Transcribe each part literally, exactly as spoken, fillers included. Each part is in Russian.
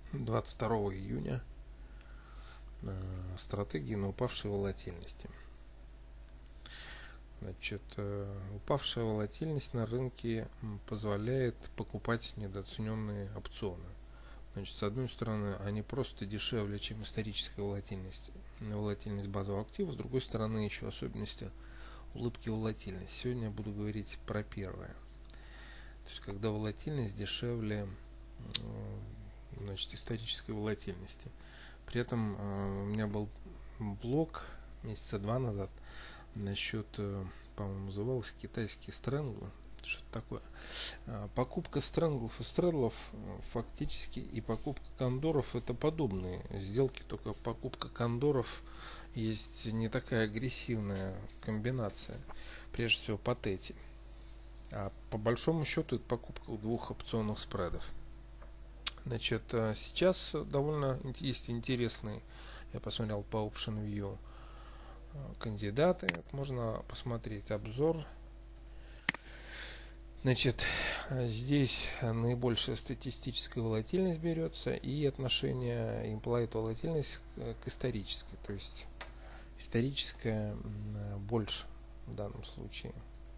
двадцать второго июня. Стратегии на упавшей волатильности. Значит, упавшая волатильность на рынке позволяет покупать недооцененные опционы. Значит, с одной стороны, они просто дешевле, чем историческая волатильность, волатильность базового актива, с другой стороны, еще особенности улыбки волатильности. Сегодня я буду говорить про первое. То есть, когда волатильность дешевле, значит, исторической волатильности. При этом у меня был блог месяца два назад насчет, по-моему, назывался китайский стрэнгл, что-то такое. Покупка стрэнглов и стрэдлов фактически и покупка кондоров — это подобные сделки, только покупка кондоров есть не такая агрессивная комбинация, прежде всего по тети. А по большому счету это покупка двух опционных спредов. Значит, сейчас довольно есть интересный, я посмотрел по OptionView, кандидаты. Можно посмотреть обзор. Значит, здесь наибольшая статистическая волатильность берется и отношение implied волатильность к исторической. То есть историческая больше в данном случае.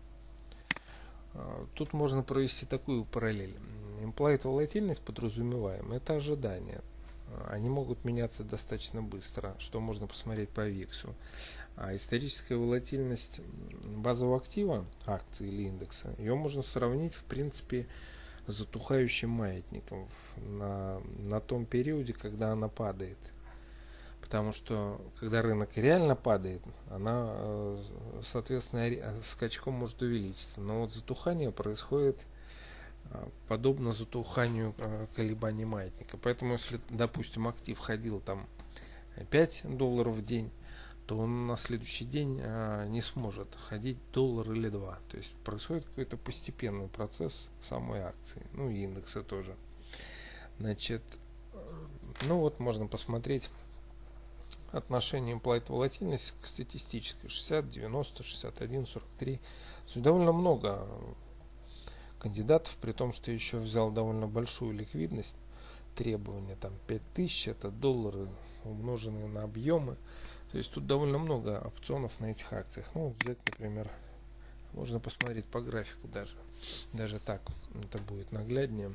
Тут можно провести такую параллель. Implied волатильность подразумеваем, это ожидание. Они могут меняться достаточно быстро, что можно посмотреть по виксу. А историческая волатильность базового актива, акции или индекса, ее можно сравнить, в принципе, с затухающим маятником на, на том периоде, когда она падает. Потому что, когда рынок реально падает, она, соответственно, скачком может увеличиться. Но вот затухание происходит подобно затуханию колебаний маятника. Поэтому, если, допустим, актив ходил там пять долларов в день, то он на следующий день не сможет ходить доллар или два. То есть происходит какой-то постепенный процесс самой акции. Ну и индекса тоже. Значит, ну вот можно посмотреть отношение implied волатильности к статистической. шестьдесят, девяносто, шестьдесят один, сорок три. То есть довольно много кандидатов, при том, что еще взял довольно большую ликвидность. Требования там пять тысяч, это доллары, умноженные на объемы. То есть тут довольно много опционов на этих акциях. Ну, взять, например, можно посмотреть по графику даже. Даже так это будет нагляднее.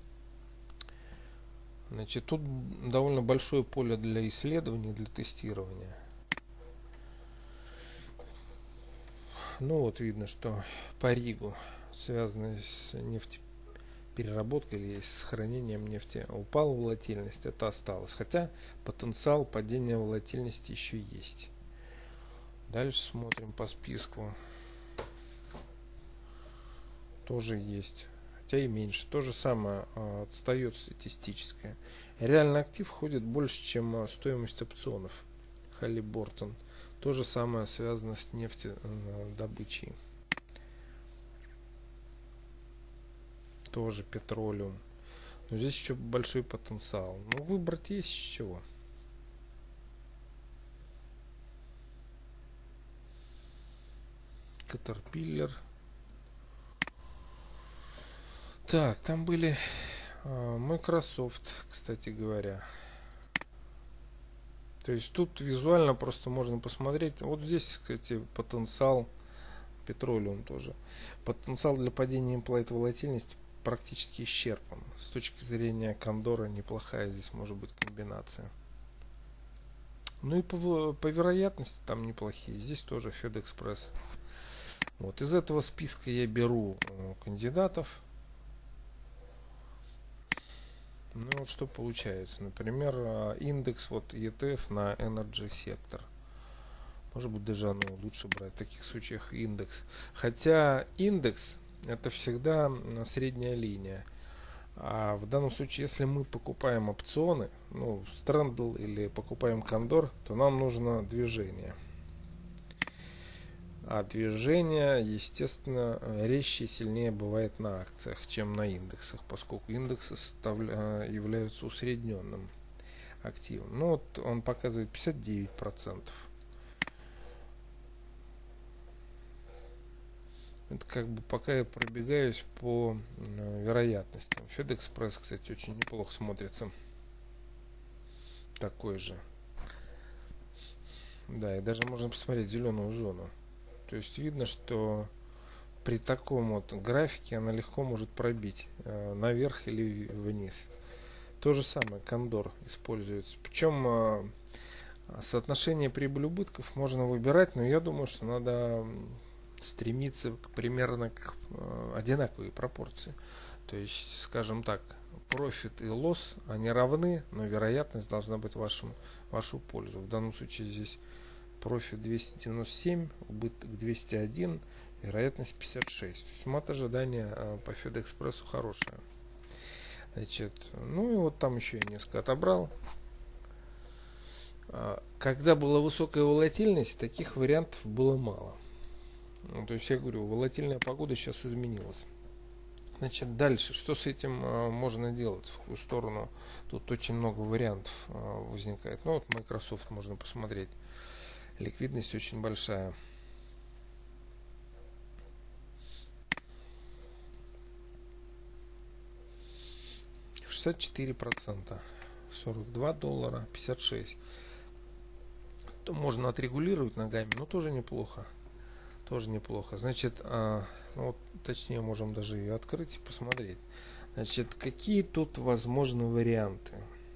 Значит, тут довольно большое поле для исследования, для тестирования. Ну вот видно, что по Ригу, связанные с нефтепереработкой или с хранением нефти, упала волатильность, это осталось. Хотя потенциал падения волатильности еще есть. Дальше смотрим по списку. Тоже есть. Хотя и меньше. То же самое отстает статистическое. Реальный актив ходит больше, чем стоимость опционов. Halliburton. То же самое связано с нефтедобычей. Тоже петролиум. Но здесь еще большой потенциал. Но выбрать есть с чего. Caterpillar. Так, там были э, Microsoft, кстати говоря. То есть тут визуально просто можно посмотреть. Вот здесь, кстати, потенциал, петролиум тоже. Потенциал для падения implied волатильности практически исчерпан. С точки зрения кондора неплохая здесь может быть комбинация. Ну и по, по вероятности там неплохие. Здесь тоже FedExpress. Вот из этого списка я беру кандидатов. Ну вот что получается. Например, индекс вот и ти эф на Energy сектор. Может быть, даже ну, лучше брать в таких случаях индекс. Хотя индекс это всегда средняя линия. А в данном случае, если мы покупаем опционы, ну, Страндл или покупаем кондор, то нам нужно движение. А движение, естественно, резче и сильнее бывает на акциях, чем на индексах, поскольку индексы являются усредненным активом. Ну вот он показывает пятьдесят девять процентов. Это как бы пока я пробегаюсь по вероятностям. FedExpress, кстати, очень неплохо смотрится. такой же. Да, и даже можно посмотреть зеленую зону. То есть видно, что при таком вот графике она легко может пробить э, наверх или вниз. То же самое кондор используется. Причем э, соотношение прибыль-убытков можно выбирать, но я думаю, что надо стремиться к, примерно к э, одинаковой пропорции. То есть, скажем так, профит и лосс, они равны, но вероятность должна быть в вашем, вашу пользу. В данном случае здесь профит двести девяносто семь, убыток двести один, вероятность пятьдесят шесть. То есть мат ожидания по Федэкспрессу хорошая. Значит, ну и вот там еще я несколько отобрал. Когда была высокая волатильность, таких вариантов было мало. Ну, то есть я говорю, волатильная погода сейчас изменилась. Значит, дальше, что с этим а, можно делать, в какую сторону? Тут очень много вариантов а, возникает. Ну вот Microsoft можно посмотреть. Ликвидность очень большая. шестьдесят четыре процента. сорок два доллара, пятьдесят шесть. То можно отрегулировать ногами, но тоже неплохо. Тоже неплохо. Значит, а, ну, вот, точнее, можем даже ее открыть и посмотреть. Значит, какие тут возможны варианты?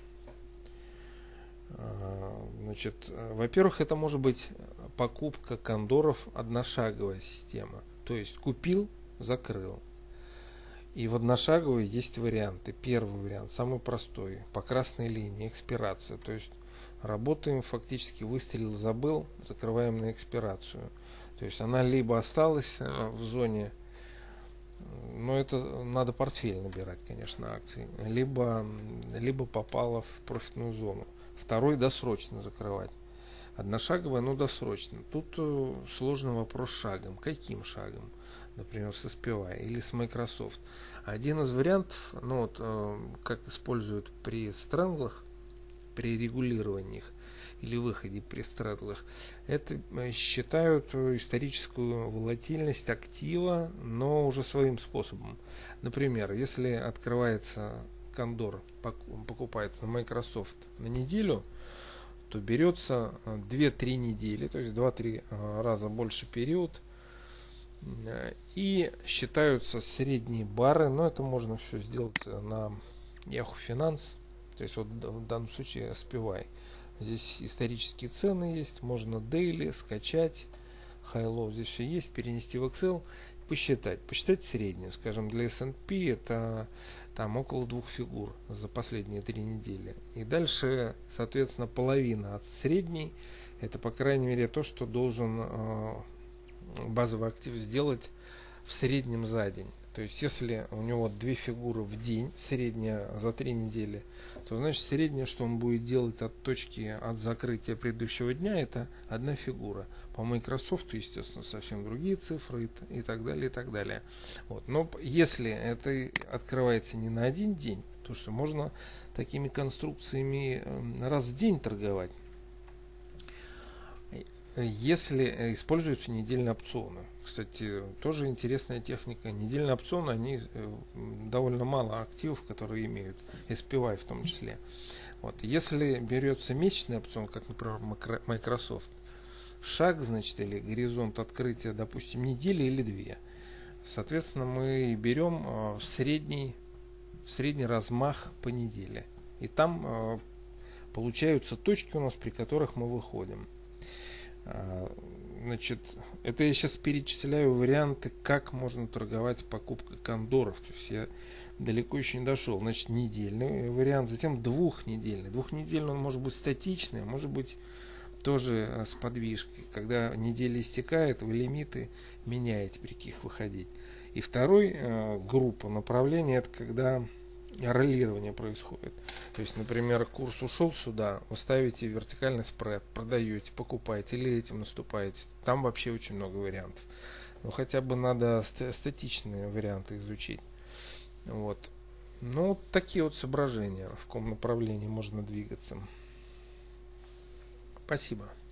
А, значит, во-первых, это может быть покупка кондоров одношаговая система. То есть купил, закрыл. И в одношаговой есть варианты. Первый вариант, самый простой, по красной линии, экспирация. То есть работаем фактически выстрелил, забыл, закрываем на экспирацию. То есть она либо осталась в зоне, но это надо портфель набирать, конечно, акций, либо, либо попала в профитную зону. Второй досрочно закрывать. Одношаговая, но досрочно. Тут сложный вопрос шагом. Каким шагом? Например, с эс пи вай или с Microsoft. Один из вариантов, ну вот, как используют при странглах, при регулировании их или выходе при страдлах, это считают историческую волатильность актива, но уже своим способом. Например, если открывается кондор, покупается на Microsoft на неделю, то берется две-три недели, то есть два-три раза больше период, и считаются средние бары, но это можно все сделать на Yahoo Finance, то есть вот в данном случае эс пи вай. Здесь исторические цены есть, можно daily скачать, high-low, здесь все есть, перенести в Excel, посчитать, посчитать среднюю, скажем, для эс энд пи это там около двух фигур за последние три недели. И дальше, соответственно, половина от средней, это по крайней мере то, что должен э, базовый актив сделать в среднем за день. То есть, если у него две фигуры в день, средняя за три недели, то значит среднее, что он будет делать от точки от закрытия предыдущего дня, это одна фигура. По Microsoft, естественно, совсем другие цифры и так далее, и так далее. Вот. Но если это открывается не на один день, то что можно такими конструкциями раз в день торговать. Если используются недельные опционы. Кстати, тоже интересная техника. Недельные опционы, они довольно мало активов, которые имеют эс пи вай в том числе. Вот. Если берется месячный опцион, как, например, Microsoft, шаг, значит, или горизонт открытия, допустим, недели или две. Соответственно, мы берем средний, средний размах по неделе. И там получаются точки у нас, при которых мы выходим. Значит, это я сейчас перечисляю варианты, как можно торговать покупкой кондоров. То есть я далеко еще не дошел. Значит, недельный вариант, затем двухнедельный. Двухнедельный он может быть статичный, а может быть тоже с подвижкой. Когда неделя истекает, вы лимиты меняете, при каких выходить. И второй э, группа направления, это когда роллирование происходит. То есть, например, курс ушел сюда, вы ставите вертикальный спред, продаете, покупаете или этим наступаете. Там вообще очень много вариантов. Но хотя бы надо статичные варианты изучить. Вот. Ну, вот такие вот соображения, в каком направлении можно двигаться. Спасибо.